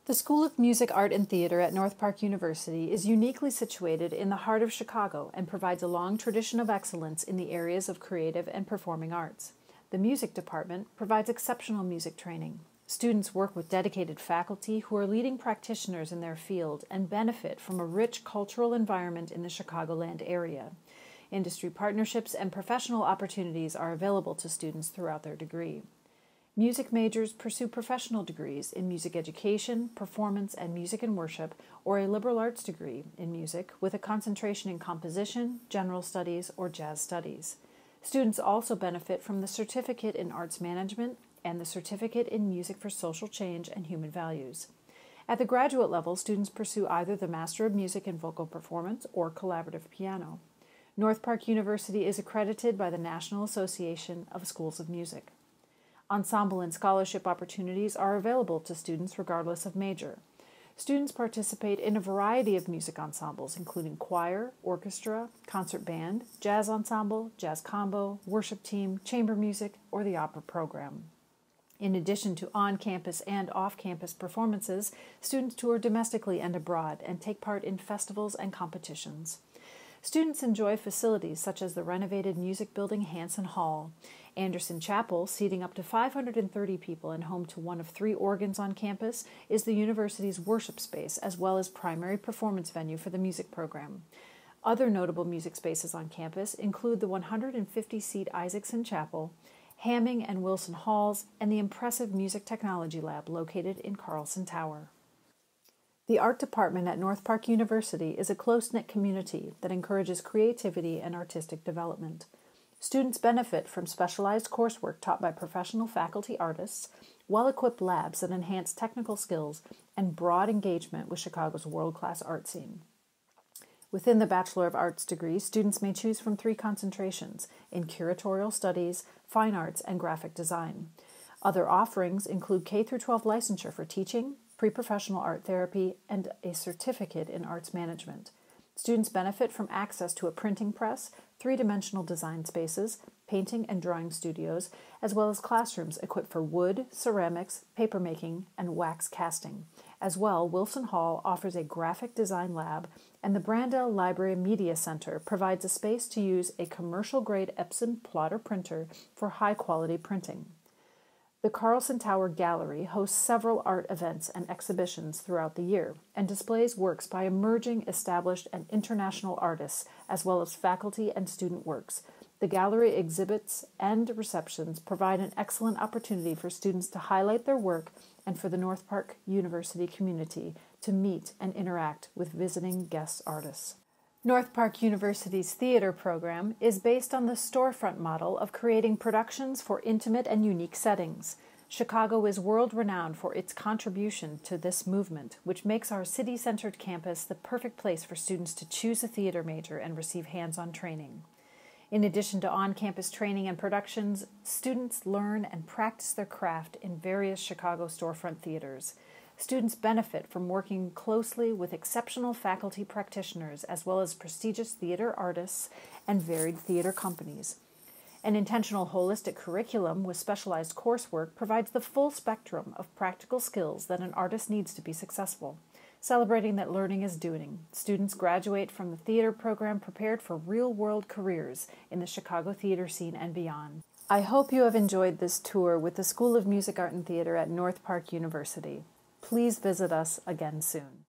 The School of Music, Art, and Theater at North Park University is uniquely situated in the heart of Chicago and provides a long tradition of excellence in the areas of creative and performing arts. The music department provides exceptional music training. Students work with dedicated faculty who are leading practitioners in their field and benefit from a rich cultural environment in the Chicagoland area. Industry partnerships and professional opportunities are available to students throughout their degree. Music majors pursue professional degrees in music education, performance, and music and worship, or a liberal arts degree in music with a concentration in composition, general studies, or jazz studies. Students also benefit from the Certificate in Arts Management and the Certificate in Music for Social Change and Human Values. At the graduate level, students pursue either the Master of Music in Vocal Performance or Collaborative Piano. North Park University is accredited by the National Association of Schools of Music. Ensemble and scholarship opportunities are available to students regardless of major. Students participate in a variety of music ensembles, including choir, orchestra, concert band, jazz ensemble, jazz combo, worship team, chamber music, or the opera program. In addition to on-campus and off-campus performances, students tour domestically and abroad and take part in festivals and competitions. Students enjoy facilities such as the renovated music building Hanson Hall, Anderson Chapel, seating up to 530 people and home to one of 3 organs on campus, is the university's worship space as well as primary performance venue for the music program. Other notable music spaces on campus include the 150-seat Isaacson Chapel, Hamming and Wilson Halls, and the impressive Music Technology Lab located in Carlson Tower. The art department at North Park University is a close-knit community that encourages creativity and artistic development. Students benefit from specialized coursework taught by professional faculty artists, well-equipped labs that enhance technical skills, and broad engagement with Chicago's world-class art scene. Within the Bachelor of Arts degree, students may choose from 3 concentrations in curatorial studies, fine arts, and graphic design. Other offerings include K-12 licensure for teaching, pre-professional art therapy, and a certificate in arts management. Students benefit from access to a printing press, 3-dimensional design spaces, painting and drawing studios, as well as classrooms equipped for wood, ceramics, papermaking, and wax casting. As well, Wilson Hall offers a graphic design lab, and the Brandel Library Media Center provides a space to use a commercial-grade Epson plotter printer for high-quality printing. The Carlson Tower Gallery hosts several art events and exhibitions throughout the year and displays works by emerging, established, and international artists, as well as faculty and student works. The gallery exhibits and receptions provide an excellent opportunity for students to highlight their work and for the North Park University community to meet and interact with visiting guest artists. North Park University's theater program is based on the storefront model of creating productions for intimate and unique settings. Chicago is world-renowned for its contribution to this movement, which makes our city-centered campus the perfect place for students to choose a theater major and receive hands-on training. In addition to on-campus training and productions, students learn and practice their craft in various Chicago storefront theaters. Students benefit from working closely with exceptional faculty practitioners as well as prestigious theater artists and varied theater companies. An intentional holistic curriculum with specialized coursework provides the full spectrum of practical skills that an artist needs to be successful. Celebrating that learning is doing, students graduate from the theater program prepared for real-world careers in the Chicago theater scene and beyond. I hope you have enjoyed this tour with the School of Music, Art, and Theater at North Park University. Please visit us again soon.